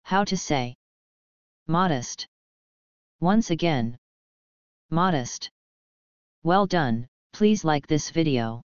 How to say modest. Once again, modest. Well done, please like this video.